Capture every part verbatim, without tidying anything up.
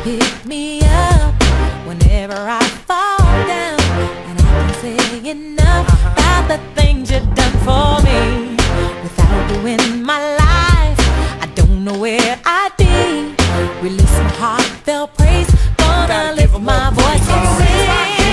pick me up whenever I fall down, and I can say enough about the things you've done for me. Without you in my life, I don't know where I'd be. Release my heartfelt praise, gonna lift my voice and sing.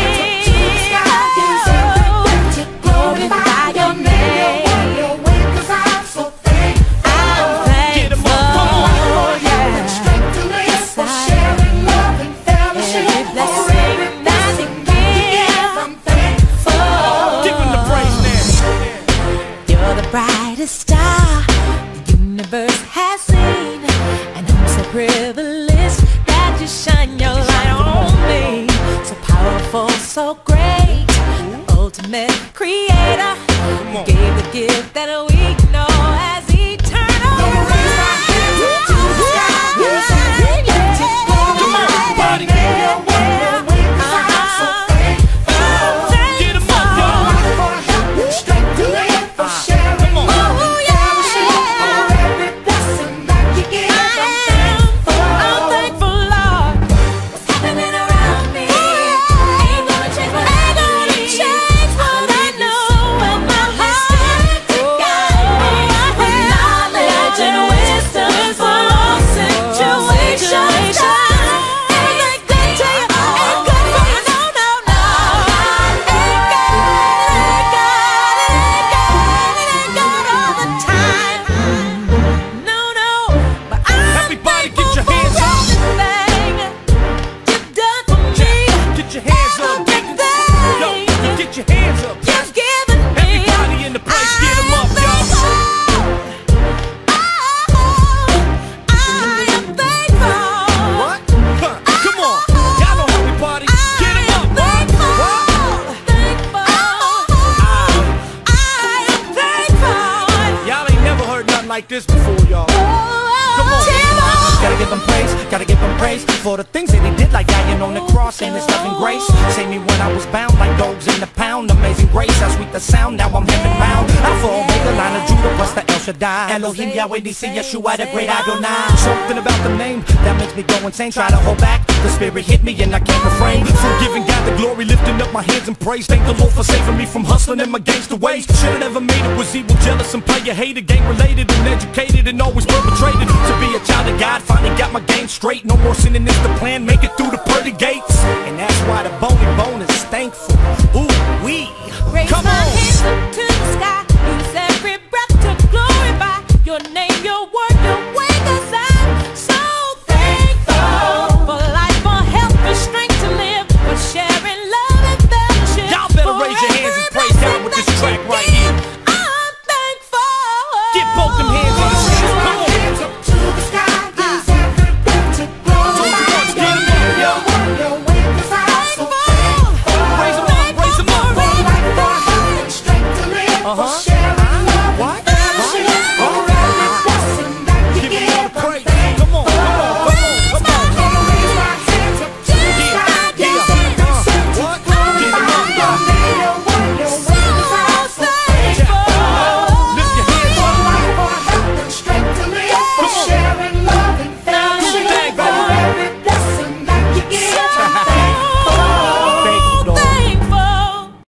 Glorify your name. I'm so thankful. I'm thankful. Yeah. Strength to live for sharing love and fellowship. Every blessing that you give, I'm thankful. Give him the praise now. You're the brightest star the universe has seen, and I'm so privileged that you shine your light on me. So powerful, so great, the ultimate creator. You gave the gift that we know as eternal. Like this before, y'all. Come on. Gotta give him praise, gotta give him praise for the things that he did, like dying on the cross and his loving grace. Saved me when I was bound like dogs in the pound. Amazing grace, how sweet the sound. Now I'm heaven bound. Alpha, Omega, line of Judah, what's the El Shaddai? Elohim, Yahweh, D C, Yeshua, the great Adonai. Something about the name that makes me go insane. Try to hold back, the spirit hit me and I can't refrain from giving God the glory, lifting up my hands in praise. Thank the Lord for saving me from hustling in my gangster ways. Should've never made it, was evil, jealous, and player hated, gang related, and educated, and always perpetrated. To be a child of God, finally got my game straight. No more sinning is the plan, make it through the pearly gates. And that's why the bony bone is thankful. Ooh, we raise come my on. hands up to the sky, use every breath to glorify your name, your word, your way, 'cause I'm so thankful for life, for health, for strength to live, for sharing love and fellowship. Y'all better raise your hands and praise God with this track right here. I'm thankful. Get both them hands